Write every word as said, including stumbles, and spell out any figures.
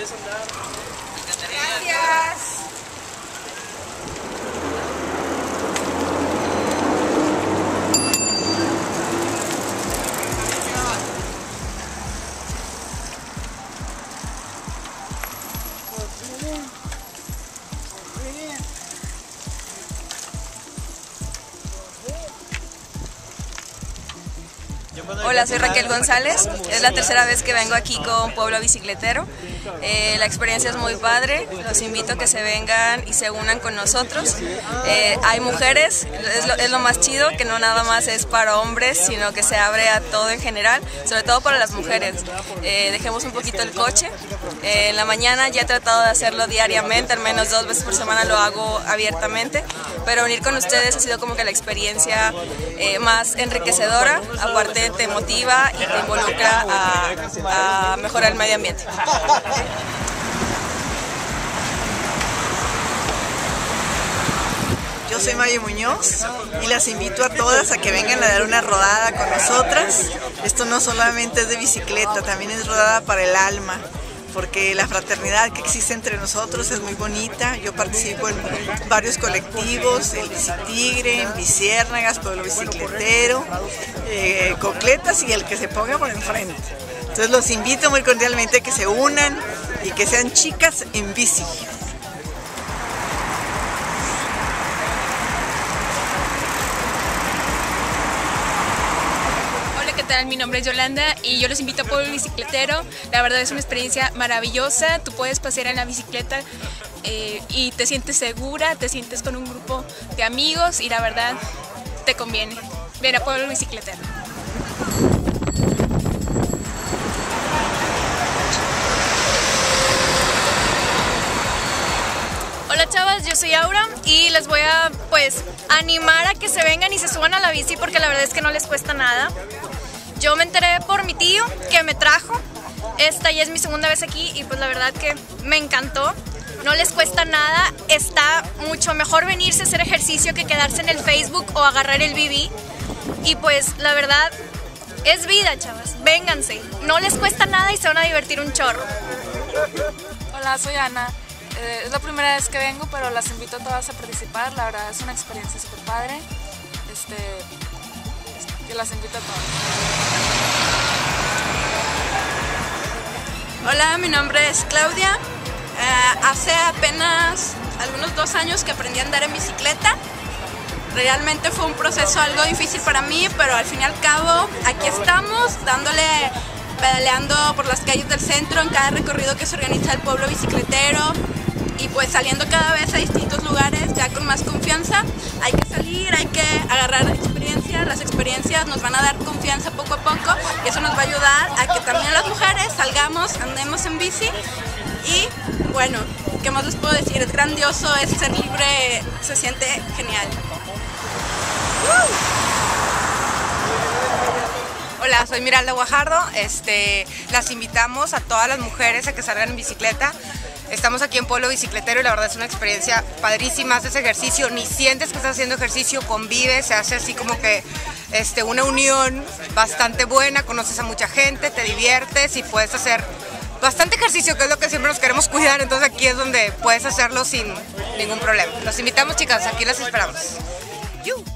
Gracias. Hola, soy Raquel González, es la tercera vez que vengo aquí con Pueblo Bicicletero. Eh, la experiencia es muy padre, los invito a que se vengan y se unan con nosotros. Eh, hay mujeres, es lo, es lo más chido, que no nada más es para hombres, sino que se abre a todo en general, sobre todo para las mujeres. Eh, dejemos un poquito el coche. Eh, en la mañana ya he tratado de hacerlo diariamente, al menos dos veces por semana lo hago abiertamente, pero unir con ustedes ha sido como que la experiencia eh, más enriquecedora, aparte te motiva y te involucra a, a mejorar el medio ambiente. Yo soy Mayo Muñoz y las invito a todas a que vengan a dar una rodada con nosotras. Esto no solamente es de bicicleta, también es rodada para el alma, porque la fraternidad que existe entre nosotros es muy bonita. Yo participo en varios colectivos, el Bicitigre, en Biciérnagas, Pueblo Bicicletero, eh, Cocletas y el que se ponga por enfrente. Entonces los invito muy cordialmente a que se unan y que sean chicas en bici. ¿Qué tal? Mi nombre es Yolanda y yo los invito a Pueblo Bicicletero. La verdad es una experiencia maravillosa. Tú puedes pasear en la bicicleta eh, y te sientes segura, te sientes con un grupo de amigos y la verdad te conviene. Ven a Pueblo Bicicletero. Hola chavas, yo soy Aura y les voy a pues animar a que se vengan y se suban a la bici porque la verdad es que no les cuesta nada. Yo me enteré por mi tío que me trajo, esta ya es mi segunda vez aquí y pues la verdad que me encantó. No les cuesta nada, está mucho mejor venirse a hacer ejercicio que quedarse en el Facebook o agarrar el B B. Y pues la verdad es vida, chavas, vénganse, no les cuesta nada y se van a divertir un chorro. Hola, soy Ana. Eh, es la primera vez que vengo, pero las invito a todas a participar. La verdad es una experiencia súper padre. Este, yo las invito a todas. Hola, mi nombre es Claudia. Eh, hace apenas algunos dos años que aprendí a andar en bicicleta. Realmente fue un proceso algo difícil para mí, pero al fin y al cabo aquí estamos dándole, pedaleando por las calles del centro en cada recorrido que se organiza el Pueblo Bicicletero. Y pues saliendo cada vez a distintos lugares ya con más confianza. Hay que salir, hay que agarrar experiencia, las experiencias nos van a dar confianza poco a poco y eso nos va a ayudar a que también las mujeres salgamos, andemos en bici y bueno, ¿qué más les puedo decir? Es grandioso, es ser libre, se siente genial. Hola, soy Miralda Guajardo, este, las invitamos a todas las mujeres a que salgan en bicicleta. Estamos aquí en Pueblo Bicicletero y la verdad es una experiencia padrísima, haces ejercicio, ni sientes que estás haciendo ejercicio, convives, se hace así como que este, una unión bastante buena, conoces a mucha gente, te diviertes y puedes hacer bastante ejercicio, que es lo que siempre nos queremos cuidar, entonces aquí es donde puedes hacerlo sin ningún problema. Los invitamos, chicas, aquí las esperamos. ¡Yu!